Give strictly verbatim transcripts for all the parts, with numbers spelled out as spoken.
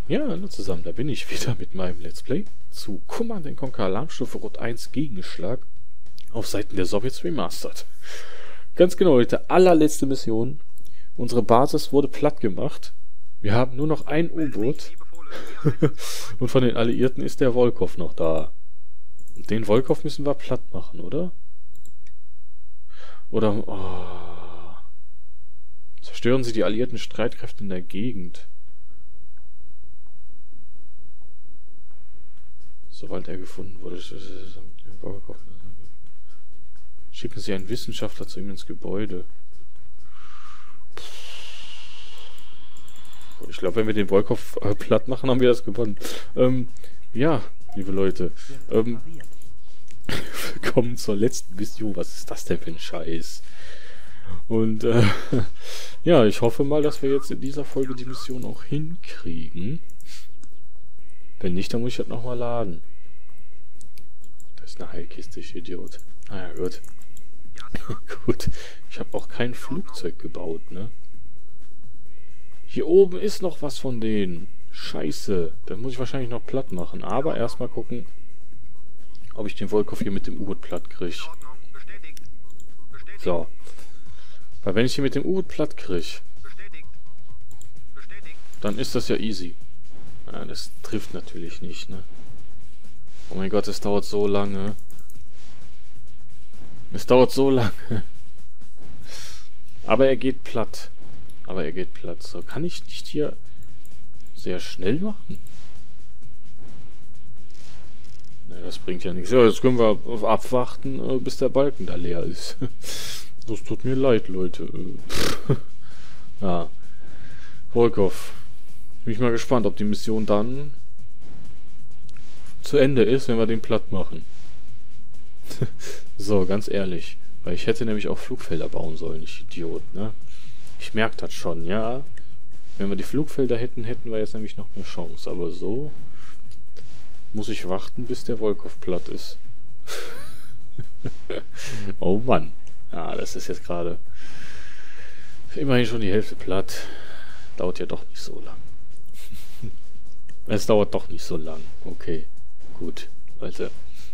Ja, hallo zusammen, da bin ich wieder mit meinem Let's Play zu Command and Conquer Alarmstufe Rot eins Gegenschlag auf Seiten der Sowjets Remastered. Ganz genau, Leute, allerletzte Mission. Unsere Basis wurde platt gemacht. Wir haben nur noch ein U-Boot. Und von den Alliierten ist der Volkov noch da. Und den Volkov müssen wir platt machen, oder? Oder... Oh. Zerstören Sie die alliierten Streitkräfte in der Gegend. Sobald er gefunden wurde, schicken Sie einen Wissenschaftler zu ihm ins Gebäude. Ich glaube, wenn wir den Volkov äh, platt machen, haben wir das gewonnen. Ähm, ja, liebe Leute. Ähm, willkommen zur letzten Mission. Was ist das denn für ein Scheiß? Und äh, ja, ich hoffe mal, dass wir jetzt in dieser Folge die Mission auch hinkriegen. Wenn nicht, dann muss ich das nochmal laden. Das ist eine Heilkiste, ich Idiot. Naja, gut. Gut. Ich habe auch kein Flugzeug gebaut, ne? Hier oben ist noch was von denen. Scheiße. Das muss ich wahrscheinlich noch platt machen. Aber erstmal gucken, ob ich den Volkov hier mit dem U-Boot platt kriege. So. Weil wenn ich hier mit dem U-Boot platt kriege, dann ist das ja easy. Ja, das trifft natürlich nicht, ne? Oh mein Gott, es dauert so lange. Es dauert so lange. Aber er geht platt. Aber er geht platt. So, kann ich nicht hier sehr schnell machen? Ne, das bringt ja nichts. Ja, jetzt können wir abwarten, bis der Balken da leer ist. Das tut mir leid, Leute. Ja. Volkov. Bin ich mal gespannt, ob die Mission dann zu Ende ist, wenn wir den platt machen. So, ganz ehrlich. Weil ich hätte nämlich auch Flugfelder bauen sollen, ich Idiot, ne? Ich merke das schon, ja. Wenn wir die Flugfelder hätten, hätten wir jetzt nämlich noch eine Chance. Aber so muss ich warten, bis der Volkov platt ist. Oh Mann. Ja, das ist jetzt gerade immerhin schon die Hälfte platt. Dauert ja doch nicht so lang. Es dauert doch nicht so lang. Okay, gut. Leute.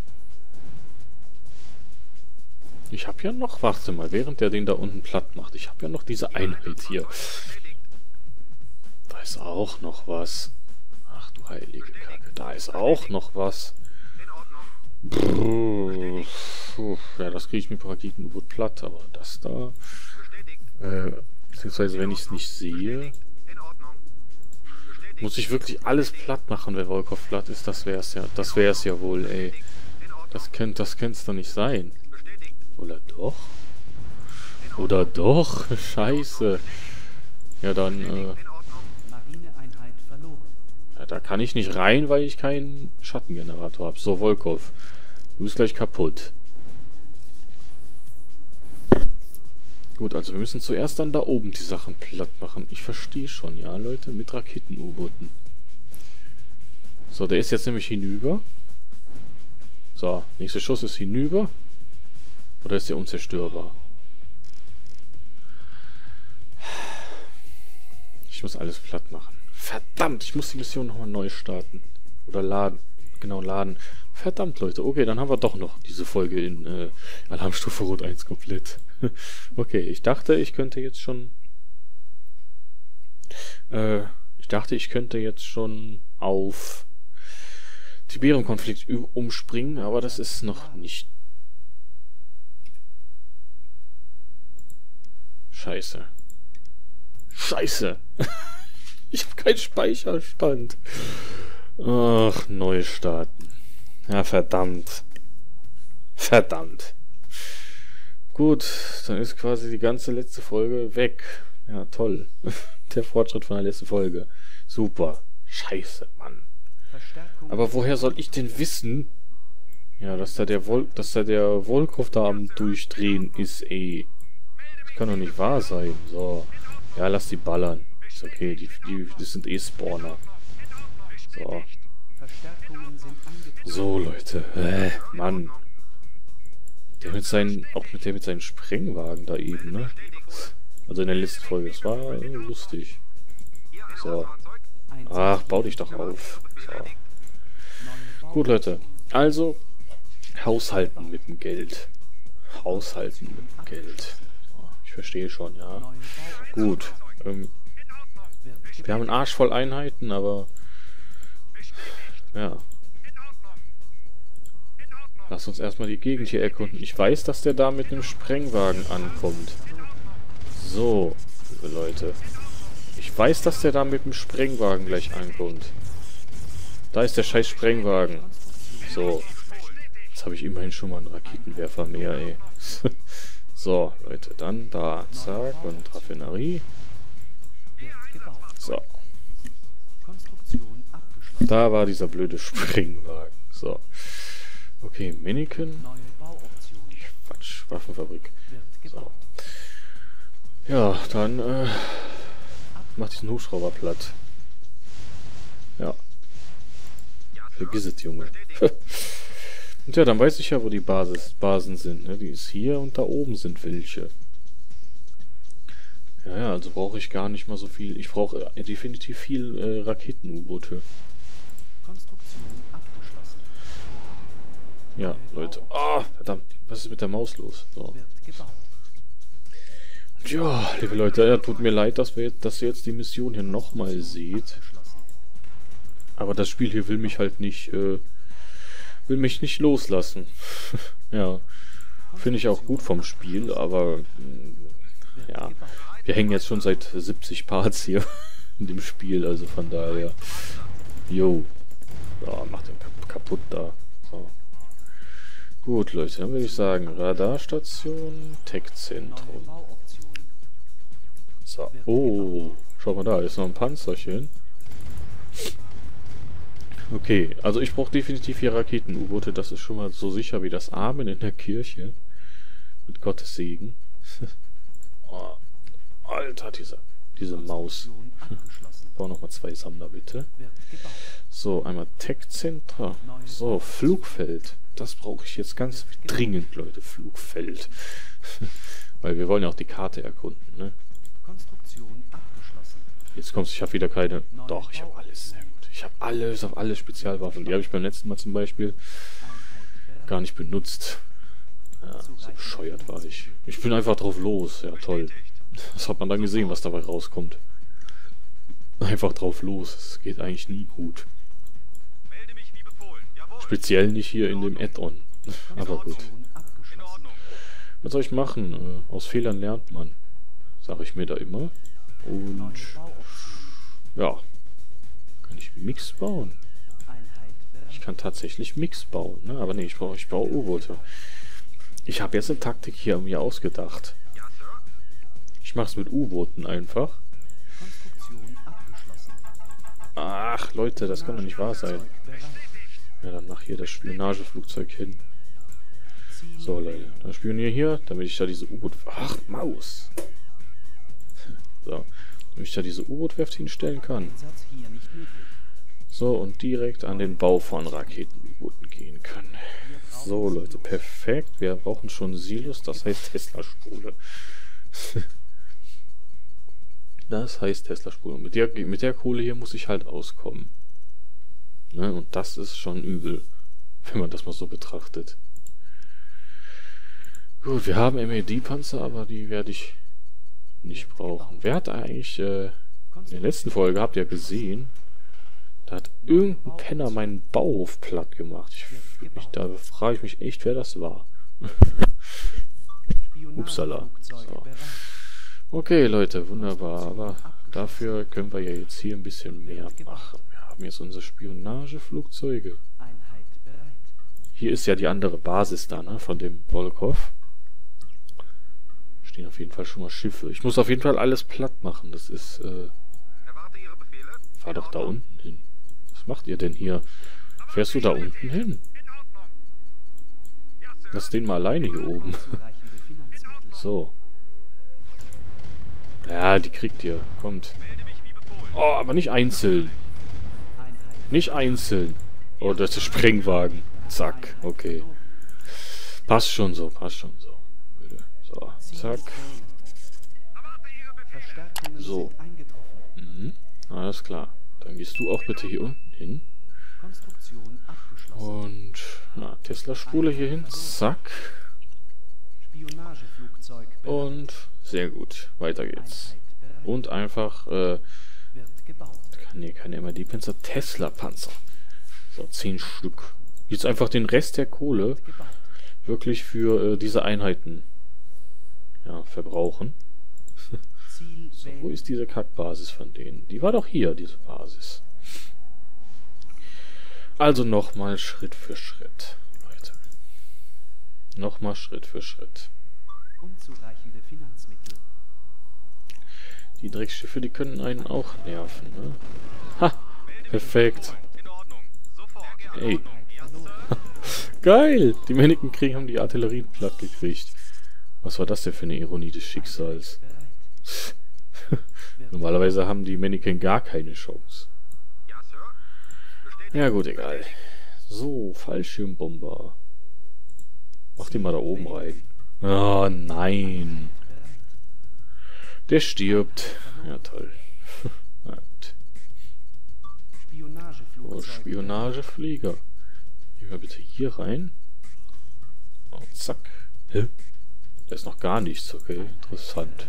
Ich habe ja noch, warte mal, während der den da unten platt macht, ich habe ja noch diese Einheit hier. Da ist auch noch was. Ach du heilige Kacke, da ist auch noch was. Brrr. Ja, das kriege ich mit Raketen-U-Boot platt, aber das da... Äh, beziehungsweise wenn ich es nicht sehe... Muss ich wirklich alles platt machen, wenn Volkov platt ist? Das wär's ja. Das wär's ja wohl, ey. Das könnte das könnte doch nicht sein. Oder doch? Oder doch? Scheiße. Ja, dann, äh... ja, da kann ich nicht rein, weil ich keinen Schattengenerator habe. So, Volkov. Du bist gleich kaputt. Gut, also wir müssen zuerst dann da oben die Sachen platt machen. Ich verstehe schon, ja, Leute, mit Raketen-U-Booten. So, der ist jetzt nämlich hinüber. So, nächster Schuss ist hinüber. Oder ist der unzerstörbar? Ich muss alles platt machen. Verdammt, ich muss die Mission nochmal neu starten. Oder laden. Genau, laden. Verdammt, Leute. Okay, dann haben wir doch noch diese Folge in äh, Alarmstufe Rot eins komplett. Okay, ich dachte, ich könnte jetzt schon... Äh, ich dachte, ich könnte jetzt schon auf Tiberium-Konflikt umspringen, aber das ist noch nicht... Scheiße. Scheiße. Ich habe keinen Speicherstand. Ach, neu starten. Ja, verdammt. Verdammt. Gut, dann ist quasi die ganze letzte Folge weg. Ja, toll. Der Fortschritt von der letzten Folge. Super. Scheiße, Mann. Aber woher soll ich denn wissen, ja, dass da der Vol dass da der Volkov da am Durchdrehen ist, ey. Das kann doch nicht wahr sein. So. Ja, lass die ballern. Ist okay, die, die, das sind eh Spawner. So. So, Leute. Äh, Mann. Der mit seinen, auch mit der mit seinen Sprengwagen da eben, ne? Also in der letzten Folge. Das war äh, lustig. So. Ach, bau dich doch auf. So. Gut, Leute. Also, haushalten mit dem Geld. Haushalten mit dem Geld. Ich verstehe schon, ja. Gut. Ähm, wir haben einen Arsch voll Einheiten, aber... Ja. Lass uns erstmal die Gegend hier erkunden. Ich weiß, dass der da mit einem Sprengwagen ankommt. So, liebe Leute. Ich weiß, dass der da mit dem Sprengwagen gleich ankommt. Da ist der scheiß Sprengwagen. So. Jetzt habe ich immerhin schon mal einen Raketenwerfer mehr, ey. So, Leute, dann da. Zack, und Raffinerie. So. Da war dieser blöde Sprengwagen. So. Okay, Miniken. Quatsch, Waffenfabrik. So. Ja, dann, äh... mach diesen Hubschrauber platt. Ja. Vergiss es, Junge. Und ja, dann weiß ich ja, wo die Basis, Basen sind. Ne? Die ist hier und da oben sind welche. Ja, ja, also brauche ich gar nicht mal so viel. Ich brauche äh, definitiv viel äh, Raketen-U-Boote. Ja, Leute. Ah, oh, verdammt. Was ist mit der Maus los? So. Ja, liebe Leute, ja, tut mir leid, dass, wir, dass ihr jetzt die Mission hier nochmal seht. Aber das Spiel hier will mich halt nicht, äh, will mich nicht loslassen. Ja, finde ich auch gut vom Spiel, aber, mh, ja, wir hängen jetzt schon seit siebzig Parts hier in dem Spiel, also von daher, jo, ja, macht den kaputt da, so. Gut, Leute, dann würde ich sagen, Radarstation, Tech-Zentrum. So. Oh, schau mal da, ist noch ein Panzerchen. Okay, also ich brauche definitiv hier Raketen-U-Boote, das ist schon mal so sicher wie das Amen in der Kirche. Mit Gottes Segen. Oh, Alter, diese, diese Maus. Bau nochmal zwei Sammler, bitte. So, einmal Tech-Center. So, Flugfeld. Das brauche ich jetzt ganz dringend, Leute. Flugfeld. Weil wir wollen ja auch die Karte erkunden, ne? Jetzt kommst du, ich habe wieder keine... Doch, ich habe alles, sehr gut. Ich habe alles auf alle Spezialwaffen. Die habe ich beim letzten Mal zum Beispiel gar nicht benutzt. Ja, so bescheuert war ich. Ich bin einfach drauf los. Ja, toll. Das hat man dann gesehen, was dabei rauskommt. Einfach drauf los. Es geht eigentlich nie gut. Speziell nicht hier in dem Add-on. Aber gut. Was soll ich machen? Äh, aus Fehlern lernt man. Sage ich mir da immer. Und ja, kann ich Mix bauen? Ich kann tatsächlich Mix bauen, ne? Aber nee, ich brauche ich baue U-Boote. Ich habe jetzt eine Taktik hier mir ausgedacht. Ich mache es mit U-Booten einfach. Ach, Leute, das kann doch nicht wahr sein. Ja, dann mach hier das Spionageflugzeug hin. So, Leute, dann spioniere hier, damit ich da diese U-Boot... Ach, Maus! So, damit ich da diese U-Boot-Werft hinstellen kann. So, und direkt an den Bau von Raketen-U-Booten gehen können. So, Leute, perfekt. Wir brauchen schon Silos, das heißt Tesla-Spule. Das heißt Tesla-Spule. Mit der, mit der Kohle hier muss ich halt auskommen. Ne? Und das ist schon übel, wenn man das mal so betrachtet. Gut, wir haben M E D-Panzer, aber die werde ich nicht brauchen. Wer hat eigentlich, äh, in der letzten Folge, habt ihr gesehen, da hat irgendein Penner meinen Bauhof platt gemacht. Ich, ich, da frage ich mich echt, wer das war. Upsala. So. Okay, Leute, wunderbar. Aber dafür können wir ja jetzt hier ein bisschen mehr machen. Wir haben jetzt unsere Spionageflugzeuge. Hier ist ja die andere Basis da, ne, von dem Volkov. Stehen auf jeden Fall schon mal Schiffe. Ich muss auf jeden Fall alles platt machen. Das ist, äh... fahr doch da unten hin. Was macht ihr denn hier? Fährst du da unten hin? Lass den mal alleine hier oben. So. Ja, die kriegt ihr. Kommt. Oh, aber nicht einzeln. Nicht einzeln. Oh, das ist der Sprengwagen. Zack. Okay. Passt schon so. Passt schon so. So. Zack. So. Mhm. Alles klar. Dann gehst du auch bitte hier unten hin. Und na, Tesla-Spule hier hin. Zack. Und sehr gut. Weiter geht's. Und einfach, äh... Nee, keine M R D-Panzer. Tesla-Panzer. So, zehn Stück. Jetzt einfach den Rest der Kohle wirklich für äh, diese Einheiten ja, verbrauchen. So, wo ist diese Kackbasis von denen? Die war doch hier, diese Basis. Also nochmal Schritt für Schritt, Leute. Nochmal Schritt für Schritt. Unzureichende Finanzmittel. Die Drecksschiffe, die können einen auch nerven, ne? Ha! Perfekt. Ey. Geil! Die Männchen kriegen haben die Artillerie platt gekriegt. Was war das denn für eine Ironie des Schicksals? Normalerweise haben die Männchen gar keine Chance. Ja gut, egal. So, Fallschirmbomber. Mach den mal da oben rein. Oh nein. Der stirbt. Ja toll. Na gut. Oh, Spionageflieger. Gehen wir bitte hier rein. Oh, zack. Hä? Da ist noch gar nichts, okay. Interessant.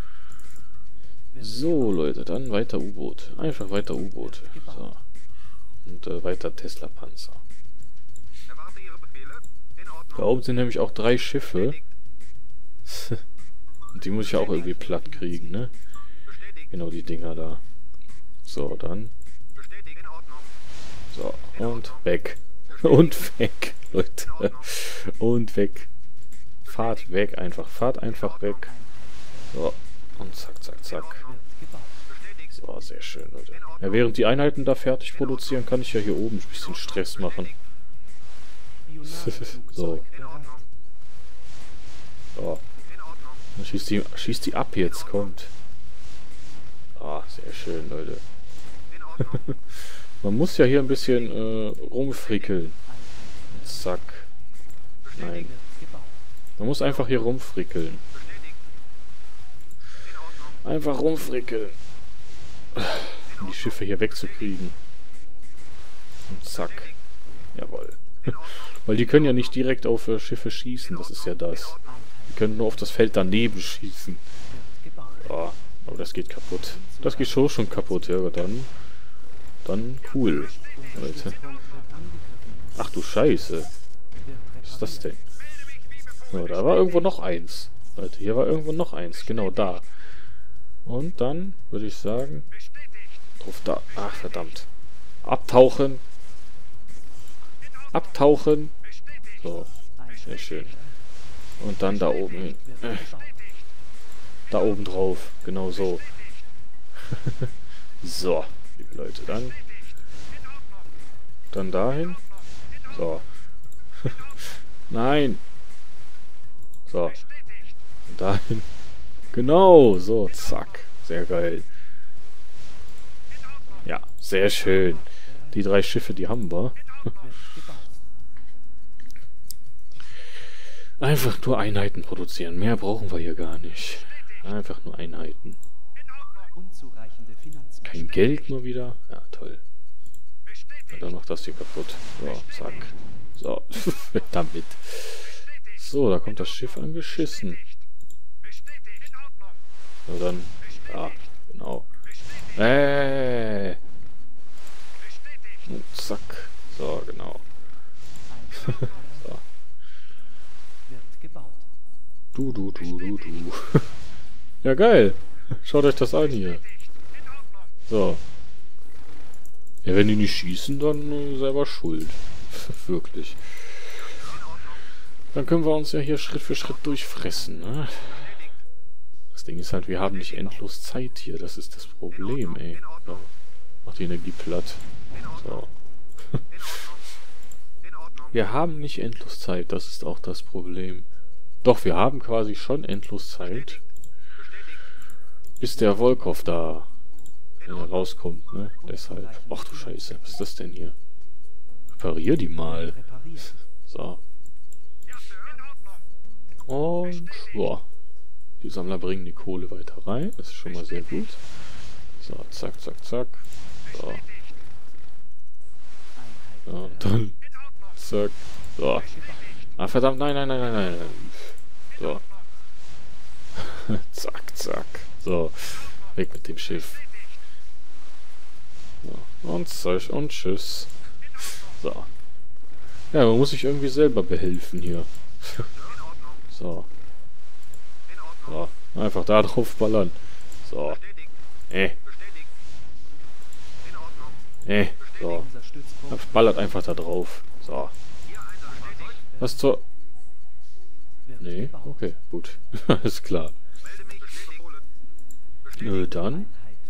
So, Leute, dann weiter U-Boot. Einfach weiter U-Boote. So. Und äh, weiter Tesla-Panzer. Da oben sind nämlich auch drei Schiffe. Und die muss ich ja auch irgendwie platt kriegen, ne? Genau die Dinger da. So, dann. So, und weg. Und weg, Leute. Und weg. Fahrt weg einfach. Fahrt einfach weg. So, und zack, zack, zack. So, sehr schön, Leute. Ja, während die Einheiten da fertig produzieren, kann ich ja hier oben ein bisschen Stress machen. So. So. Dann schießt die, schießt die ab jetzt, kommt. Ah, sehr schön, Leute. Man muss ja hier ein bisschen äh, rumfrickeln. Zack. Nein. Man muss einfach hier rumfrickeln. Einfach rumfrickeln. Um die Schiffe hier wegzukriegen. Und zack. Jawohl. Weil die können ja nicht direkt auf äh, Schiffe schießen, das ist ja das. Die können nur auf das Feld daneben schießen. Oh, aber das geht kaputt. Das geht schon schon kaputt, ja, dann. Dann cool. Leute. Ach du Scheiße. Was ist das denn? So, da war irgendwo noch eins. Leute, hier war irgendwo noch eins. Genau da. Und dann würde ich sagen... Drauf da. Ach, verdammt. Abtauchen. Abtauchen. So. Sehr schön. Und dann da oben hin. Äh. Da oben drauf. Genau so. So. Liebe Leute, dann. Dann dahin. So. Nein. So. Und dahin. Genau. So. Zack. Sehr geil. Ja. Sehr schön. Die drei Schiffe, die haben wir. Einfach nur Einheiten produzieren. Mehr brauchen wir hier gar nicht. Einfach nur Einheiten. Kein Geld mal wieder. Ja, toll. Ja, dann macht das hier kaputt. So, zack. So, damit. So, da kommt das Schiff angeschissen. So, dann. Ja, genau. Äh. Oh, zack. So, genau. So. Du, du, du, du, du. Ja, geil. Schaut euch das an hier. So. Ja, wenn die nicht schießen, dann äh, selber schuld. Wirklich. Dann können wir uns ja hier Schritt für Schritt durchfressen, ne? Das Ding ist halt, wir haben nicht endlos Zeit hier. Das ist das Problem, ey. So. Mach die Energie platt. So. Wir haben nicht endlos Zeit. Das ist auch das Problem. Doch, wir haben quasi schon endlos Zeit. Bis der Volkov da äh, rauskommt, ne? Deshalb. Ach du Scheiße, was ist das denn hier? Reparier die mal. So. Und, boah. Die Sammler bringen die Kohle weiter rein. Das ist schon mal sehr gut. So, zack, zack, zack. So. Ja, und dann. Zack. So. Ah, verdammt, nein, nein, nein, nein, nein. So. Zack, zack. So. Weg mit dem Schiff. So. Und Zeug und Tschüss. So. Ja, man muss sich irgendwie selber behelfen hier. So. So. Einfach da drauf ballern. So. Eh. Eh. So. Ballert einfach da drauf. So. Was zur... Nee, okay, gut. Alles klar. Äh, dann...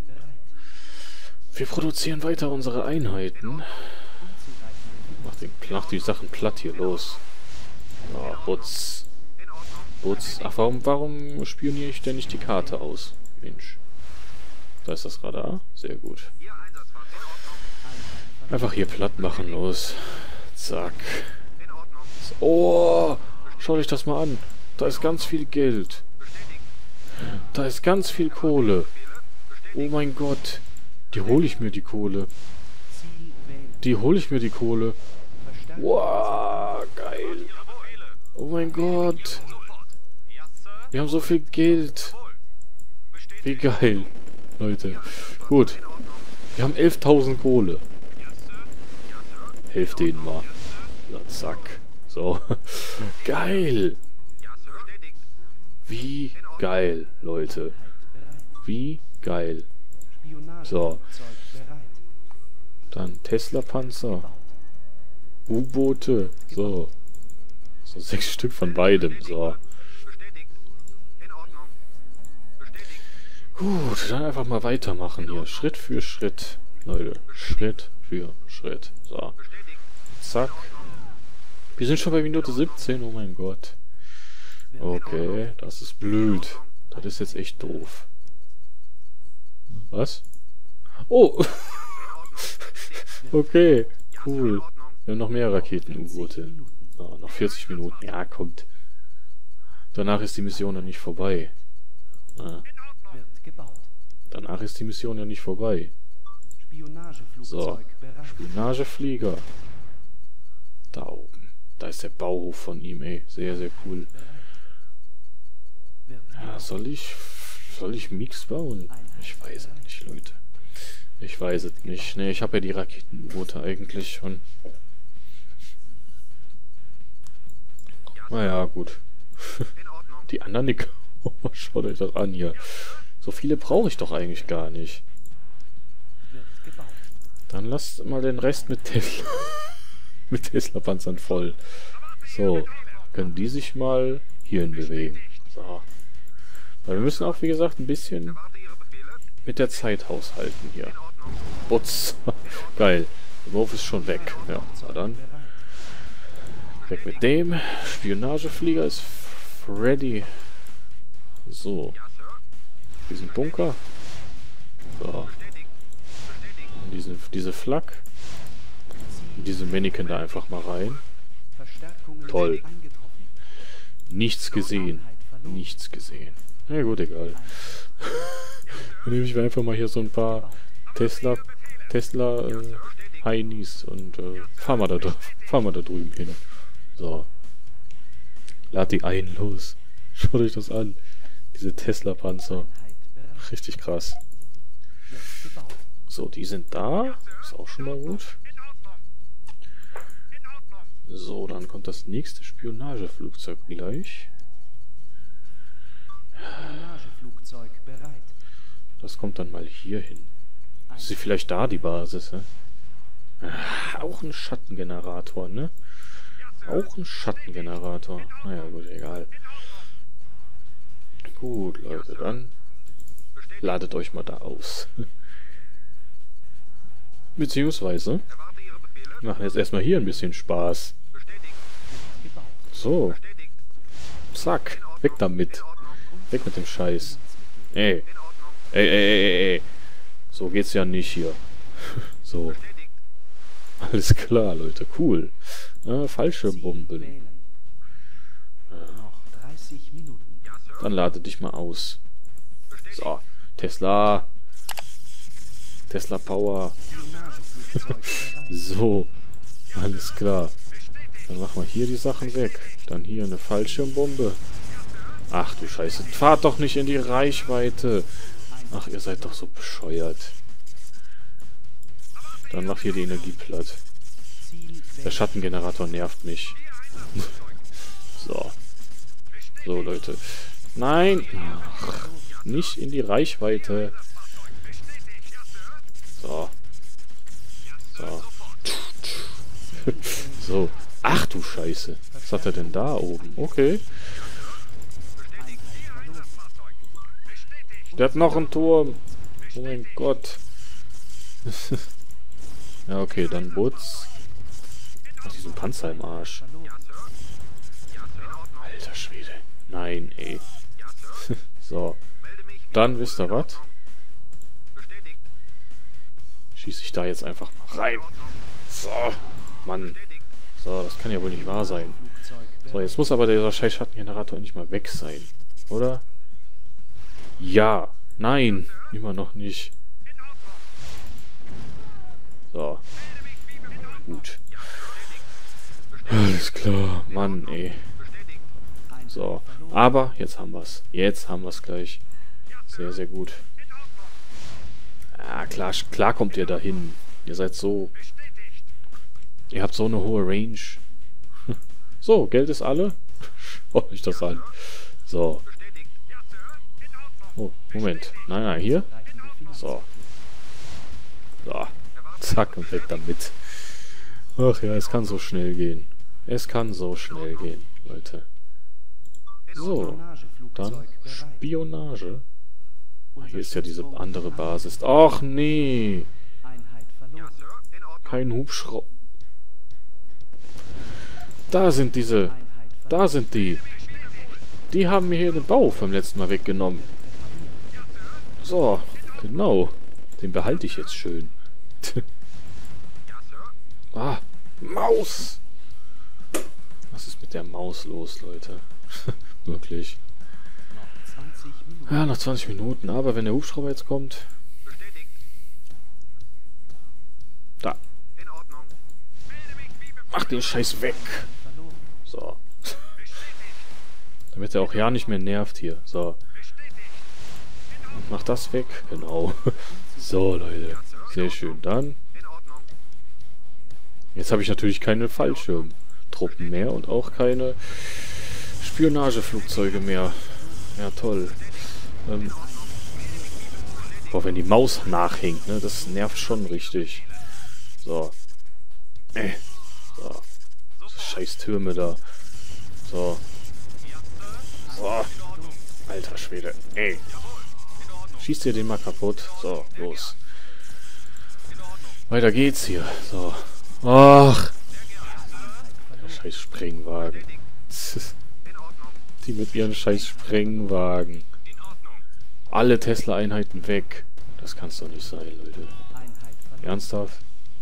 Wir produzieren weiter unsere Einheiten. Mach, den, mach die Sachen platt hier, los. Oh, Butz. Butz. Ach, warum, warum spioniere ich denn nicht die Karte aus? Mensch. Da ist das Radar. Sehr gut. Einfach hier platt machen, los. Zack. Oh, schau dich das mal an. Da ist ganz viel Geld. Da ist ganz viel Kohle. Oh mein Gott. Die hole ich mir, die Kohle. Die hole ich mir, die Kohle. Wow, geil. Oh mein Gott. Wir haben so viel Geld. Wie geil, Leute. Gut. Wir haben elftausend Kohle. Helft denen mal. Ja, zack. So. Geil. Wie geil, Leute. Wie geil. So. Dann Tesla-Panzer. U-Boote. So. So sechs Stück von beidem. So. Gut, dann einfach mal weitermachen hier. Schritt für Schritt. Leute. Schritt für Schritt. So. Zack. Wir sind schon bei Minute siebzehn. Oh mein Gott. Okay, das ist blöd. Das ist jetzt echt doof. Was? Oh! Okay, cool. Wir haben noch mehr Raketen-U-Boote. Ah, noch vierzig Minuten. Ja, kommt. Danach ist die Mission ja nicht vorbei. Ah. Danach ist die Mission ja nicht vorbei. So. Spionageflieger. Da oben. Da ist der Bauhof von ihm, ey. Sehr, sehr cool. Ja, soll ich... Soll ich Mix bauen? Ich weiß es nicht, Leute. Ich weiß es nicht. Ne, ich habe ja die Raketen-U-Boote eigentlich schon. Naja, gut. Die anderen, die... Oh, schaut euch das an hier. So viele brauche ich doch eigentlich gar nicht. Dann lasst mal den Rest mit Tesla... mit Tesla-Panzern voll. So. Können die sich mal hierhin bewegen. So. Weil wir müssen auch, wie gesagt, ein bisschen mit der Zeit haushalten hier. Butz. Geil. Der Wurf ist schon weg. Ja, na dann. Weg mit dem. Spionageflieger ist ready. So. Diesen Bunker. So. Und diesen, diese Flak. Und diese Mannequin da einfach mal rein. Toll. Nichts gesehen. Nichts gesehen. Na ja, gut, egal. Dann nehme ich mir einfach mal hier so ein paar Tesla Tesla äh, Heinis und äh, fahren wir da, fahren wir da drüben hin. So. Lad die ein, los. Schaut euch das an. Diese Tesla-Panzer. Richtig krass. So, die sind da. Ist auch schon mal gut. So, dann kommt das nächste Spionageflugzeug gleich. Spionageflugzeug bereit. Das kommt dann mal hier hin. Ist sie vielleicht da, die Basis, ne? Ah, auch ein Schattengenerator, ne? Auch ein Schattengenerator. Naja, gut, egal. Gut, Leute, dann ladet euch mal da aus. Beziehungsweise machen jetzt erstmal hier ein bisschen Spaß. So. Zack. Weg damit. Weg mit dem Scheiß. Ey. Ey, ey, ey, ey. So geht's ja nicht hier. So. Alles klar, Leute. Cool. Äh, falsche Bomben. Äh. Dann lade dich mal aus. So. Tesla. Tesla Power. Spionageflugzeug bereit. So, alles klar. Dann machen wir hier die Sachen weg. Dann hier eine Fallschirmbombe. Ach du Scheiße, fahrt doch nicht in die Reichweite. Ach, ihr seid doch so bescheuert. Dann mach hier die Energie platt. Ziel Der Schattengenerator nervt mich. So. So, Leute. Nein! Ach, nicht in die Reichweite. So. So. So. Ach du Scheiße. Was hat er denn da oben? Okay. Der hat noch einen Turm. Oh mein Gott. Ja, okay, dann Butz. Ach, diesen Panzer im Arsch. Alter Schwede. Nein, ey. So. Dann wisst ihr was? Schieße ich da jetzt einfach mal rein. So. Mann. So, das kann ja wohl nicht wahr sein. So, jetzt muss aber dieser scheiß Schattengenerator endlich mal weg sein. Oder? Ja. Nein. Immer noch nicht. So. Gut. Alles klar. Mann, ey. So. Aber jetzt haben wir's. Jetzt haben wir's gleich. Sehr, sehr gut. Ja, klar, klar kommt ihr dahin. Ihr seid so... Ihr habt so eine hohe Range. So, Geld ist alle. Schaut euch das an. So. Oh, Moment. Nein, nein, hier. So. So. Zack, und weg damit. Ach ja, es kann so schnell gehen. Es kann so schnell gehen, Leute. So. Dann Spionage. Hier ist ja diese andere Basis. Ach nee. Kein Hubschrauber. Da sind diese. Da sind die. Die haben mir hier den Bau vom letzten Mal weggenommen. So, genau. Den behalte ich jetzt schön. Ah, Maus! Was ist mit der Maus los, Leute? Wirklich. Ja, noch zwanzig Minuten. Aber wenn der Hubschrauber jetzt kommt... Da. Mach den Scheiß weg! So. Damit er auch ja nicht mehr nervt hier. So. Und mach das weg. Genau. So, Leute. Sehr schön. Dann... Jetzt habe ich natürlich keine Fallschirmtruppen mehr und auch keine Spionageflugzeuge mehr. Ja, toll. Ähm, boah, wenn die Maus nachhängt, ne, das nervt schon richtig. So. Äh. So. Scheiß Türme da. So. So. Alter Schwede. Ey. Schießt ihr den mal kaputt. So, los. Weiter geht's hier. So. Ach. Der scheiß Sprengwagen. Die mit ihren scheiß Sprengwagen. Alle Tesla-Einheiten weg. Das kann's doch nicht sein, Leute. Ernsthaft?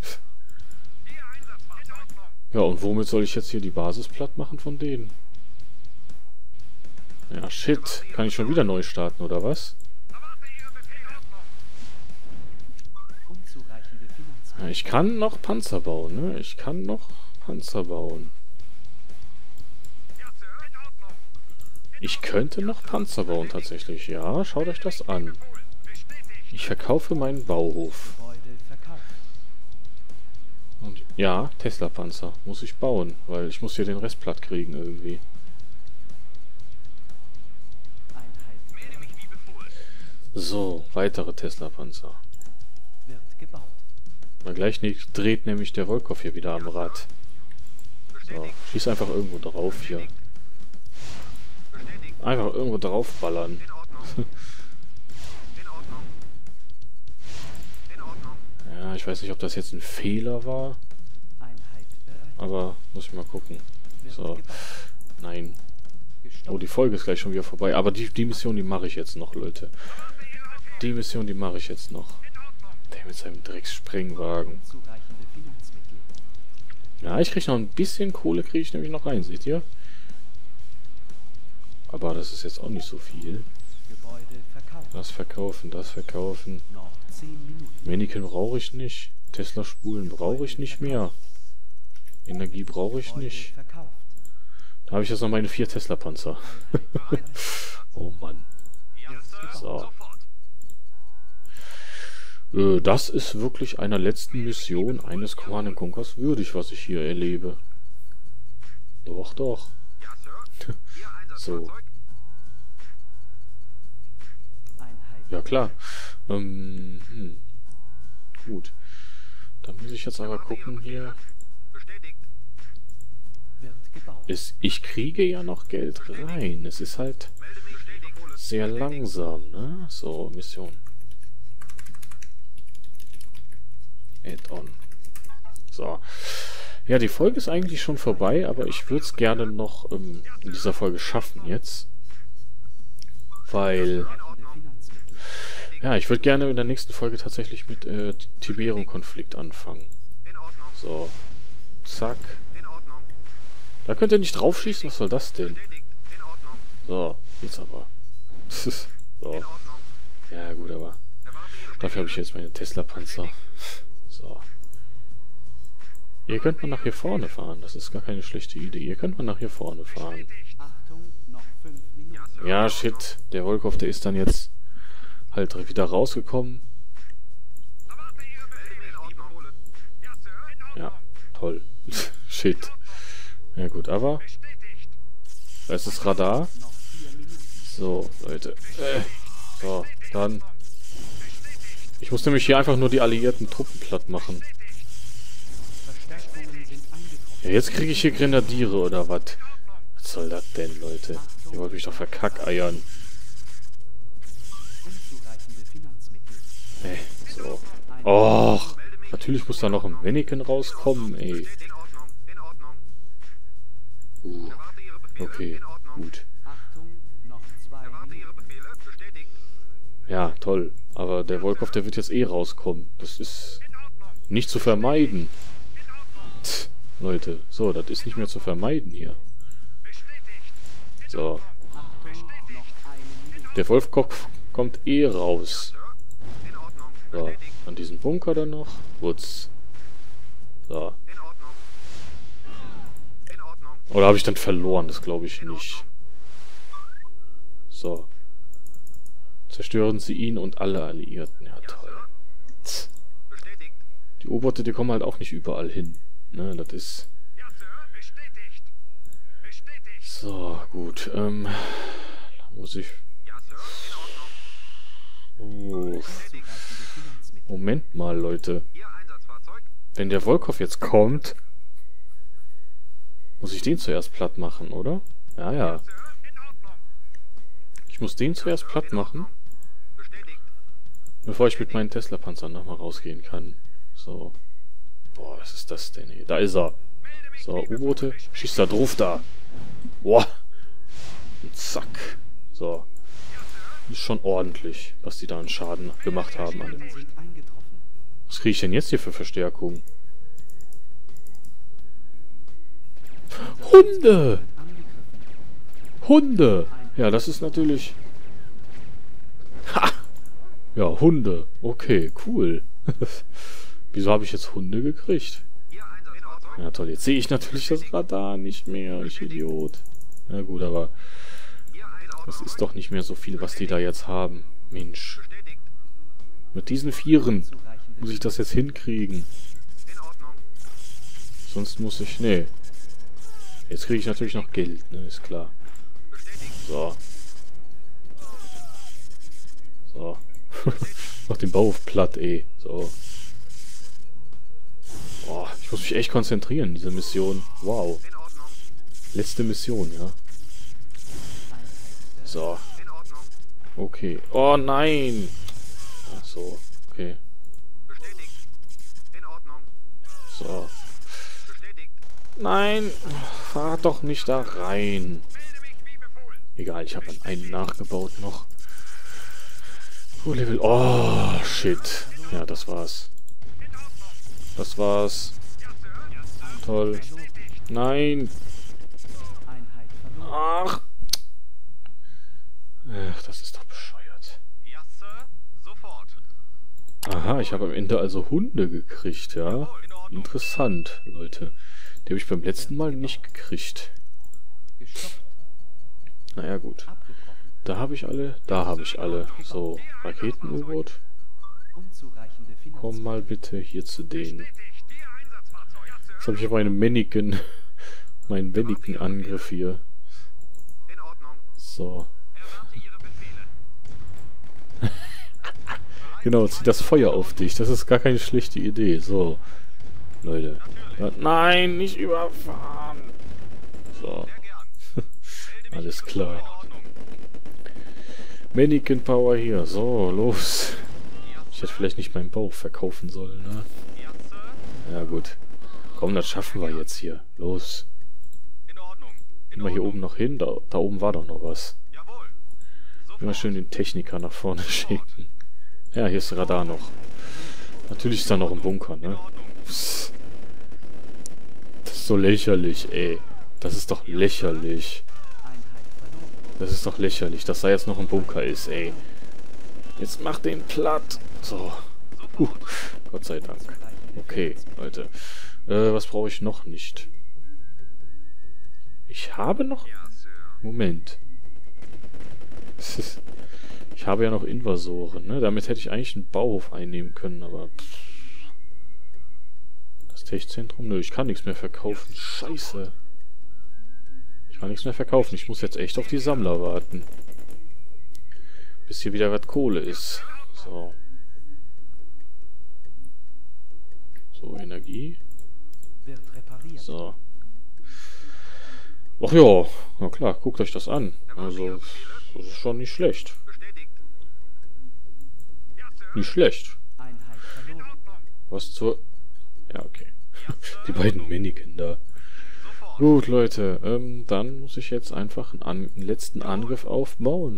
Ja, und womit soll ich jetzt hier die Basis platt machen von denen? Ja, shit. Kann ich schon wieder neu starten, oder was? Ja, ich kann noch Panzer bauen, ne? Ich kann noch Panzer bauen. Ich könnte noch Panzer bauen, tatsächlich. Ja, schaut euch das an. Ich verkaufe meinen Bauhof. Und ja, Tesla-Panzer muss ich bauen, weil ich muss hier den Rest platt kriegen irgendwie. So, weitere Tesla-Panzer. Weil gleich nicht, dreht nämlich der Volkov hier wieder am Rad. So, schieß einfach irgendwo drauf hier. Einfach irgendwo drauf ballern. Ja, ich weiß nicht, ob das jetzt ein Fehler war. Aber muss ich mal gucken. So. Nein. Oh, die Folge ist gleich schon wieder vorbei. Aber die, die Mission, die mache ich jetzt noch, Leute. Die Mission, die mache ich jetzt noch. Der mit seinem Dreckssprengwagen. Ja, ich kriege noch ein bisschen Kohle, kriege ich nämlich noch rein, seht ihr? Aber das ist jetzt auch nicht so viel. Das verkaufen, das verkaufen. Noch zehn Minuten. Mannequin brauche ich nicht. Tesla-Spulen brauche ich nicht mehr. Energie brauche ich nicht. Verkauft. Da habe ich jetzt noch meine vier Tesla-Panzer. Oh Mann. So. Äh, das ist wirklich einer letzten Mission eines Command and Conquers würdig, was ich hier erlebe. Doch, doch. So. Ja, klar. Ähm, hm. Gut. Dann muss ich jetzt aber gucken hier. Wird gebaut. Es, ich kriege ja noch Geld rein. Es ist halt sehr langsam, ne? So, Mission. Add-on. So. Ja, die Folge ist eigentlich schon vorbei, aber ich würde es gerne noch ähm, in dieser Folge schaffen jetzt. Weil... Finanzmittel. Ja, ich würde gerne in der nächsten Folge tatsächlich mit äh, Tiberium-Konflikt anfangen. So. Zack. Da könnt ihr nicht draufschießen? Was soll das denn? So, jetzt aber. So. Ja, gut, aber dafür habe ich jetzt meine Tesla-Panzer. So. Ihr könnt mal nach hier vorne fahren. Das ist gar keine schlechte Idee. Ihr könnt mal nach hier vorne fahren. Achtung, noch fünf Minuten. Ja, shit. Der Volkov, der ist dann jetzt halt wieder rausgekommen. Ja, toll. Shit. Ja gut, aber da ist das Radar. Noch vier Minuten. So, Leute. Äh, so, dann. Ich muss nämlich hier einfach nur die alliierten Truppen platt machen. Verstärkungen sind eingetroffen. Ja, jetzt kriege ich hier Grenadiere oder was? Was soll das denn, Leute? Ihr wollt mich doch verkackeiern. Unzureichende Finanzmittel. Ey, so. Och, natürlich muss da noch ein Mannequin rauskommen, ey. Uh, okay, gut. Achtung, noch zwei Minuten. Ja, toll. Aber der Volkov, der wird jetzt eh rauskommen. Das ist nicht zu vermeiden. Tch, Leute, so, das ist nicht mehr zu vermeiden hier. So. Achtung, noch eine Minute. Der Wolfkopf kommt eh raus. So, an diesen Bunker dann noch. Wutz. So. Oder habe ich dann verloren? Das glaube ich nicht. So. Zerstören sie ihn und alle Alliierten. Ja, toll. Tz. Die U-Boote, die kommen halt auch nicht überall hin. Ne, das ist... So, gut. Ähm, da muss ich... Oh. Unzureichende Finanzmittel. Moment mal, Leute. Wenn der Volkov jetzt kommt, muss ich den zuerst platt machen, oder? Ja, ja. Ich muss den zuerst platt machen, bevor ich mit meinen Tesla-Panzern nochmal rausgehen kann. So. Boah, was ist das denn hier? Da ist er. So, U-Boote. Schießt da drauf da. Boah. Und zack. So. Ist schon ordentlich, was die da an Schaden gemacht haben. An dem. Sind eingetroffen. Was kriege ich denn jetzt hier für Verstärkung? Hunde! Angegriffen. Hunde! Ja, das ist natürlich... Ha! Ja, Hunde. Okay, cool. Wieso habe ich jetzt Hunde gekriegt? Ja, toll. Jetzt sehe ich natürlich das Radar nicht mehr. Ich Idiot. Na gut, aber... Das ist doch nicht mehr so viel, was die da jetzt haben. Mensch. Mit diesen Vieren Unzureichende muss ich das jetzt hinkriegen. Sonst muss ich... Nee. Jetzt kriege ich natürlich noch Geld, ne? Ist klar. So. So. Mach den Bau auf platt, ey. So. Boah, ich muss mich echt konzentrieren, diese Mission. Wow. Letzte Mission, ja. So. Okay. Oh nein! Ach so, okay. So. Nein! Fahr doch nicht da rein. Egal, ich habe einen nachgebaut noch. Oh, Level. Oh, shit. Ja, das war's. Das war's. Toll. Nein! Einheit verloren. Ach! Ach, das ist doch bescheuert. Aha, ich habe am Ende also Hunde gekriegt, ja. Interessant, Leute. Die habe ich beim letzten Mal nicht gekriegt. Gestoppt. Naja, gut. Abgebrochen. Da habe ich alle, da habe ich alle. So, Raketen-U-Boot. Unzureichende Komm Finanzmittel. mal bitte hier zu denen. Jetzt habe ich aber einen Mannequin. Meinen Mannequin-Angriff hier. So. Genau, zieh das Feuer auf dich. Das ist gar keine schlechte Idee. So. Leute. Ja, nein, nicht überfahren. So. Alles klar. Mannequin Power hier. So, los. Ich hätte vielleicht nicht meinen Bauch verkaufen sollen, ne? Ja, gut. Komm, das schaffen wir jetzt hier. Los. Gehen wir hier oben noch hin. Da, da oben war doch noch was. Immer schön den Techniker nach vorne schicken. Ja, hier ist Radar noch. Natürlich ist da noch ein Bunker, ne? Psst. Das ist so lächerlich, ey. Das ist doch lächerlich. Das ist doch lächerlich, dass da jetzt noch ein Bunker ist, ey. Jetzt mach den platt. So. Puh. Gott sei Dank. Okay, Leute. Äh, was brauche ich noch nicht? Ich habe noch... Moment. Ich habe ja noch Invasoren, ne? Damit hätte ich eigentlich einen Bauhof einnehmen können, aber... Pff. Das Techzentrum? Nö, ich kann nichts mehr verkaufen. Scheiße. Ich kann nichts mehr verkaufen. Ich muss jetzt echt auf die Sammler warten. Bis hier wieder was Kohle ist. So. So, Energie. Wird repariert. So. Ach ja, na klar, guckt euch das an. Also, das ist schon nicht schlecht. Nicht schlecht. Einheit verloren. Was zur... Ja, okay. Die beiden Mannequin da. Gut, Leute. Ähm, dann muss ich jetzt einfach einen, an einen letzten Angriff aufbauen.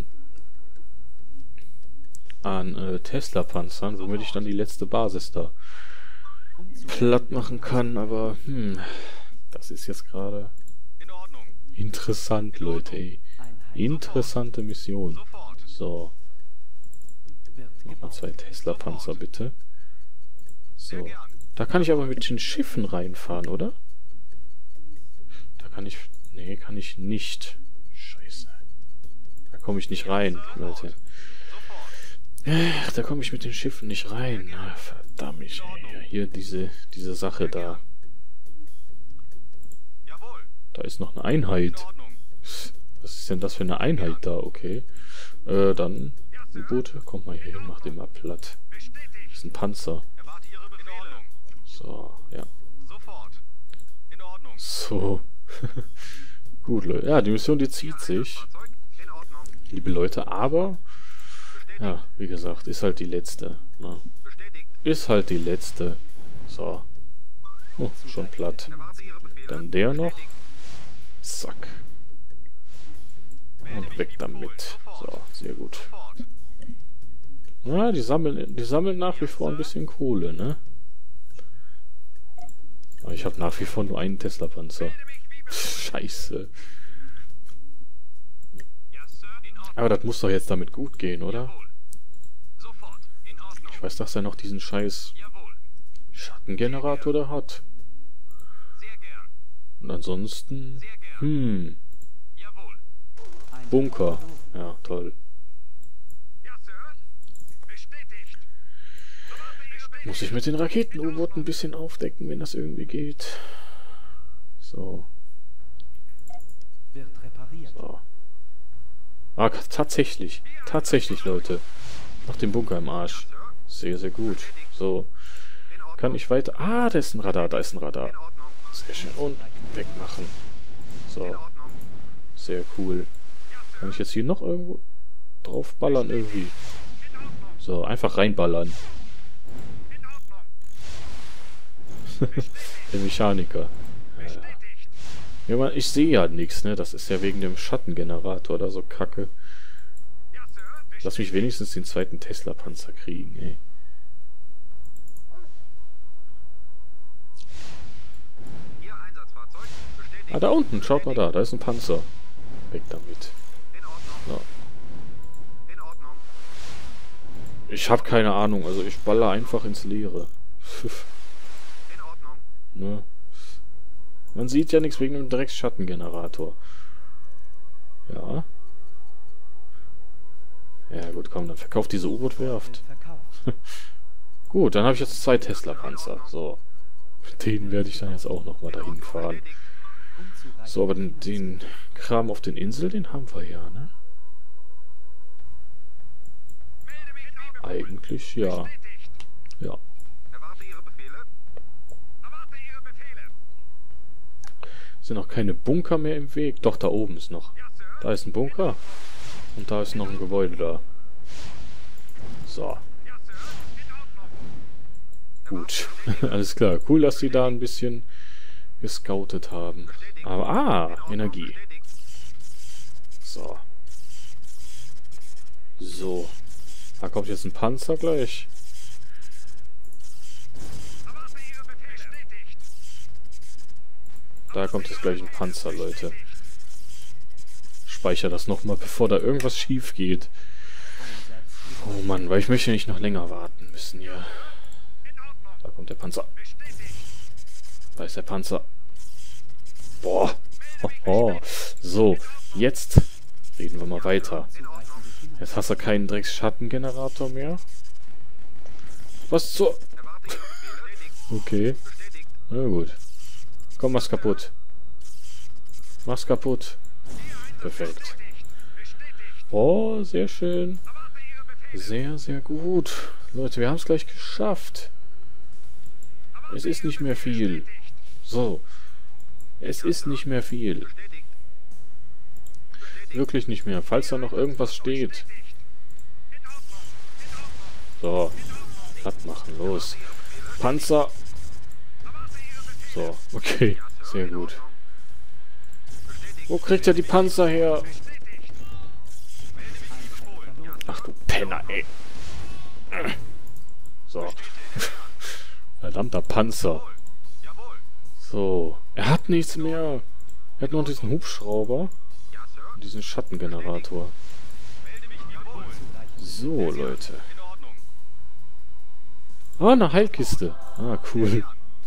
An äh, Tesla-Panzern, womit ich dann die letzte Basis da platt machen kann. Aber, hm... Das ist jetzt gerade... Interessant, Leute, ey. Interessante Mission. So. Nochmal zwei Tesla-Panzer, bitte. So. Da kann ich aber mit den Schiffen reinfahren, oder? Da kann ich... Nee, kann ich nicht. Scheiße. Da komme ich nicht rein, Leute. Ach, da komme ich mit den Schiffen nicht rein. Ah, verdammt, ey. Hier diese, diese Sache da. Da ist noch eine Einheit. Was ist denn das für eine Einheit da? Okay. Äh, dann... U-Boote. Kommt mal hier hin, macht den mal platt. Das ist ein Panzer. So, ja. So. Gut, Leute. Ja, die Mission, die zieht sich. Liebe Leute, aber... Ja, wie gesagt, ist halt die letzte. Na. Ist halt die letzte. So. Oh, schon platt. Dann der noch. Zack. Und weg damit. So, sehr gut. Ja, die sammeln, die sammeln nach wie vor ein bisschen Kohle, ne? Aber ich habe nach wie vor nur einen Tesla-Panzer. Scheiße. Aber das muss doch jetzt damit gut gehen, oder? Ich weiß, dass er noch diesen scheiß Schattengenerator da hat. Und ansonsten... Hm. Bunker. Ja, toll. Muss ich mit den Raketen-U-Booten ein bisschen aufdecken, wenn das irgendwie geht. So. Wird repariert. So. Ah, tatsächlich. Tatsächlich, Leute. Noch den Bunker im Arsch. Sehr, sehr gut. So. Kann ich weiter... Ah, da ist ein Radar, da ist ein Radar. Sehr schön. Und wegmachen. So. Sehr cool. Kann ich jetzt hier noch irgendwo drauf ballern irgendwie? So, einfach reinballern. Der Mechaniker. Ja, ja man, ich sehe ja nichts, ne? Das ist ja wegen dem Schattengenerator oder so kacke. Lass mich wenigstens den zweiten Tesla-Panzer kriegen, ey. Ah, da unten, schaut mal da, da ist ein Panzer. Weg damit. So. Ich habe keine Ahnung. Also ich baller einfach ins Leere. In Ordnung. Ne? Man sieht ja nichts wegen dem Drecksschattengenerator. Ja. Ja gut, komm, dann verkauft diese U-Boot-Werft. Verkauft. Gut, dann habe ich jetzt zwei Tesla-Panzer. So. Mit denen werde ich dann jetzt auch nochmal dahin fahren. Unzureichende So, aber den, den Kram auf den Inseln, den haben wir ja, ne? Eigentlich, ja. Ja. Erwarte Ihre Befehle. Erwarte Ihre Befehle. Sind noch keine Bunker mehr im Weg? Doch, da oben ist noch. Ja, Sir. Da ist ein Bunker. Und da ist noch ein Gebäude da. So. Ja, Sir. In Ordnung. Gut. Alles klar. Cool, dass die da ein bisschen gescoutet haben. Aber, ah, Energie. So. So. Da kommt jetzt ein Panzer gleich. Erwarte Ihre Befehle. Bestätigt. Da kommt jetzt gleich ein Panzer, Leute. Speicher das nochmal, bevor da irgendwas schief geht. Oh Mann, weil ich möchte nicht noch länger warten müssen hier. In Ordnung. Da kommt der Panzer. Bestätigt. Da ist der Panzer. Boah. Hoho. So, jetzt reden wir mal weiter. Jetzt hast du keinen Drecksschattengenerator mehr. Was zur... Erwarte Ihre Befehle. Okay. Bestätigt. Na gut. Komm, mach's kaputt. Mach's kaputt. Perfekt. Oh, sehr schön. Sehr, sehr gut. Leute, wir haben es gleich geschafft. Es ist nicht mehr viel. So. Es ist nicht mehr viel. Bestätigt. Wirklich nicht mehr. Falls da noch irgendwas steht. So. Platt machen. Los. Panzer. So. Okay. Sehr gut. Wo kriegt er die Panzer her? Ach du Penner, ey. So. Verdammter Panzer. Jawohl. So. Er hat nichts mehr. Er hat nur diesen Hubschrauber. Ja, Sir. Und diesen Schattengenerator. Melde mich. Jawohl. So, Leute. In Ordnung. Ah, eine Heilkiste. Ah, cool.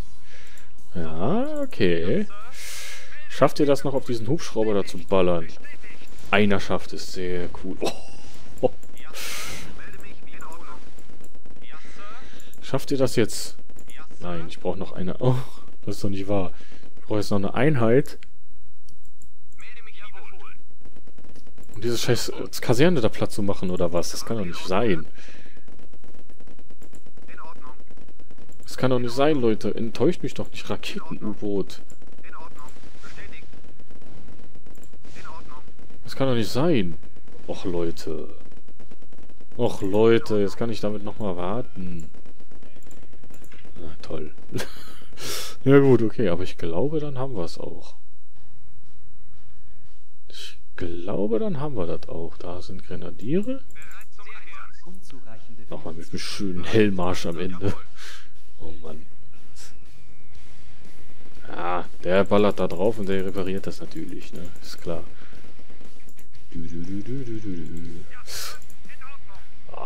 Ja, okay. Schafft ihr das noch, auf diesen Hubschrauber da zu ballern? Einer schafft es. Sehr cool. Oh. Oh. Melde mich. Wie in Ordnung. Ja, Sir. Schafft ihr das jetzt? Ja, Sir. Nein, ich brauche noch eine... Oh, das ist doch nicht wahr. Ich brauche jetzt noch eine Einheit, Melde mich. Jawohl. um diese scheiß äh, Kaserne da platt zu machen, oder was? Das kann doch nicht sein. In Ordnung. Das kann doch nicht sein, Leute. Enttäuscht mich doch nicht. Raketen-U-Boot. In Ordnung. Bestätigt. In Ordnung. Das kann doch nicht sein. Och, Leute. Och, Leute. Jetzt kann ich damit nochmal warten. Na, toll. Ja gut, okay. Aber ich glaube, dann haben wir es auch. Ich glaube, dann haben wir das auch. Da sind Grenadiere. Bereit zum Einsatz. Unzureichende Nochmal mit einem schönen Hellmarsch am Ende. Oh Mann. Ja, der ballert da drauf und der repariert das natürlich, ne? Ist klar. Du, du, du, du, du, du, du. Ah.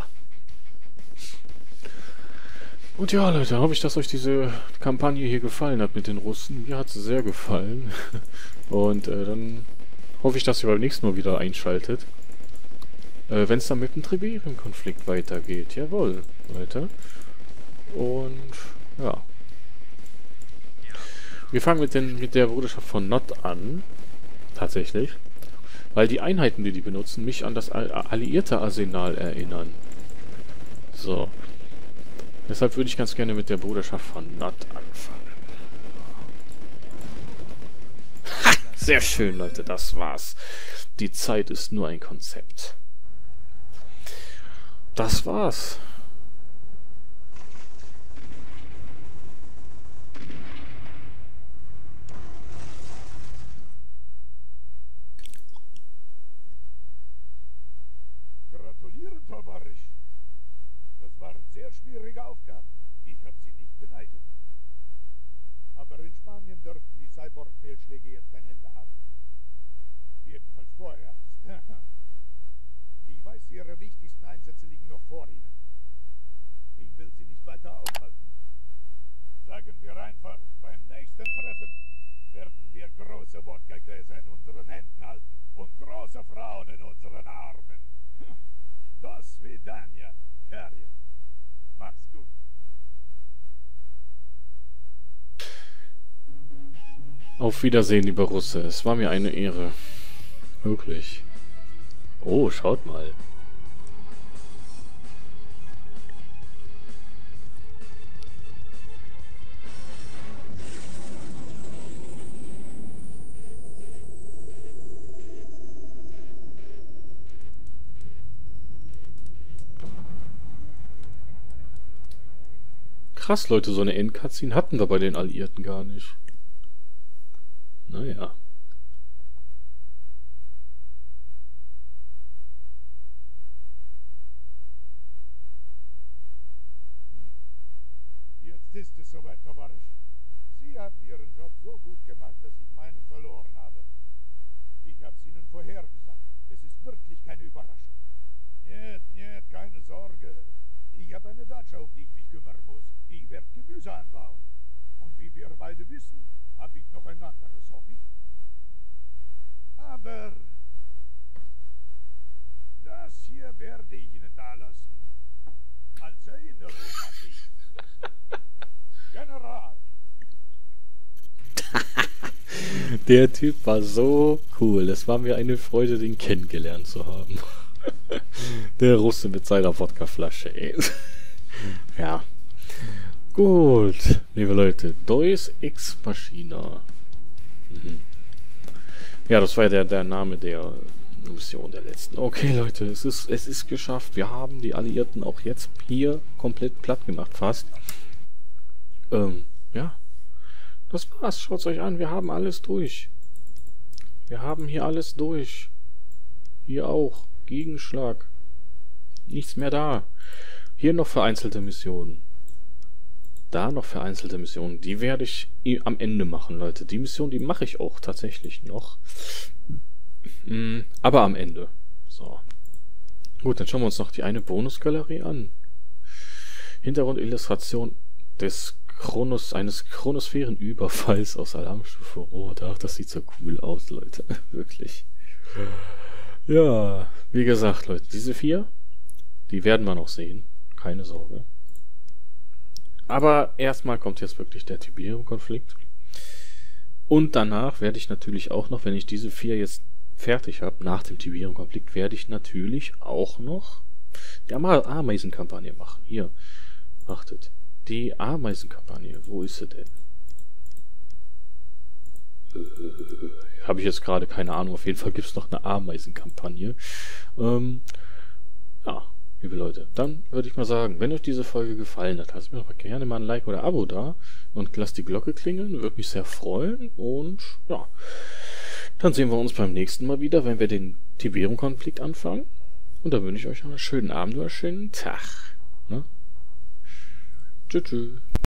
Und ja, Leute, hoffe ich, dass euch diese Kampagne hier gefallen hat mit den Russen. Mir hat sie sehr gefallen. Und äh, dann hoffe ich, dass ihr beim nächsten Mal wieder einschaltet. Äh, wenn es dann mit dem Triberium-Konflikt weitergeht. Jawohl, Leute. Und ja. Wir fangen mit, den, mit der Bruderschaft von Nod an. Tatsächlich. Weil die Einheiten, die die benutzen, mich an das alliierte Arsenal erinnern. So. Deshalb würde ich ganz gerne mit der Bruderschaft von Nod anfangen. Ha! Sehr schön, Leute. Das war's. Die Zeit ist nur ein Konzept. Das war's. Gratuliere, Tovarisch. Das waren sehr schwierige Aufgaben. Ich habe sie nicht beneidet. Aber in Spanien dürften die Cyborg-Fehlschläge jetzt ein Ende haben. Jedenfalls vorerst. Ich weiß, Ihre wichtigsten Einsätze liegen noch vor Ihnen. weiter aufhalten. Sagen wir einfach, beim nächsten Treffen werden wir große Wodkagläser in unseren Händen halten und große Frauen in unseren Armen. Do svidania, Karja. Mach's gut. Auf Wiedersehen, lieber Russe. Es war mir eine Ehre. Wirklich. Oh, schaut mal. Krass, Leute, so eine Endcutscene hatten wir bei den Alliierten gar nicht. Naja. Jetzt ist es soweit, Tovarisch. Sie haben Ihren Job so gut gemacht, dass ich meinen verloren habe. Ich hab's Ihnen vorhergesagt. Es ist wirklich keine Überraschung. Niet, niet, keine Sorge. Ich habe eine Datscha, um die ich mich kümmern muss. Ich werde Gemüse anbauen. Und wie wir beide wissen, habe ich noch ein anderes Hobby. Aber das hier werde ich Ihnen dalassen. Als Erinnerung an mich. General. Der Typ war so cool. Es war mir eine Freude, den kennengelernt zu haben. Der Russe mit seiner Wodkaflasche, ey. Ja. Gut, liebe Leute. Deus Ex Machina. Mhm. Ja, das war ja der, der Name der Mission der letzten. Okay, Leute, es ist, es ist geschafft. Wir haben die Alliierten auch jetzt hier komplett platt gemacht, fast. Ähm, ja. Das war's. Schaut's euch an. Wir haben alles durch. Wir haben hier alles durch. Hier auch. Gegenschlag. Nichts mehr da. Hier noch vereinzelte Missionen. Da noch vereinzelte Missionen. Die werde ich am Ende machen, Leute. Die Mission, die mache ich auch tatsächlich noch. Aber am Ende. So. Gut, dann schauen wir uns noch die eine Bonusgalerie an. Hintergrundillustration des Chronos, eines Chronosphärenüberfalls aus Alarmstufe Rot. Ach, das sieht so cool aus, Leute. Wirklich. Ja, wie gesagt, Leute, diese vier, die werden wir noch sehen. Keine Sorge. Aber erstmal kommt jetzt wirklich der Tiberium-Konflikt. Und danach werde ich natürlich auch noch, wenn ich diese vier jetzt fertig habe, nach dem Tiberium-Konflikt, werde ich natürlich auch noch die Ameisenkampagne machen. Hier, achtet. Die Ameisenkampagne, wo ist sie denn? Äh, habe ich jetzt gerade keine Ahnung. Auf jeden Fall gibt es noch eine Ameisenkampagne. Ähm, ja, liebe Leute, dann würde ich mal sagen, wenn euch diese Folge gefallen hat, lasst mir doch gerne mal ein Like oder Abo da und lasst die Glocke klingeln, würde mich sehr freuen. Und ja, dann sehen wir uns beim nächsten Mal wieder, wenn wir den Tiberium-Konflikt anfangen. Und dann wünsche ich euch noch einen schönen Abend oder einen schönen Tag. Ne? Tschüss. Tschüss.